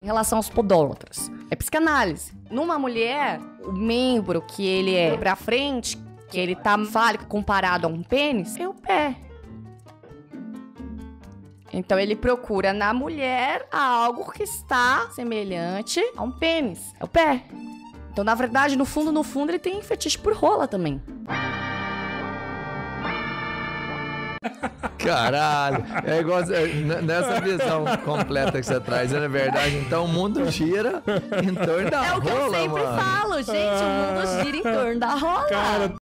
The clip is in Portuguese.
Em relação aos podólatras, é psicanálise. Numa mulher, o membro que ele é pra frente, que ele tá fálico comparado a um pênis, é o pé. Então ele procura na mulher algo que está semelhante a um pênis, é o pé. Então, na verdade, no fundo, ele tem fetiche por rola também. Caralho, é igual nessa visão completa que você traz, na verdade, então o mundo gira em torno da rola, mano. É o que eu sempre falo, gente, o mundo gira em torno da rola. Cara,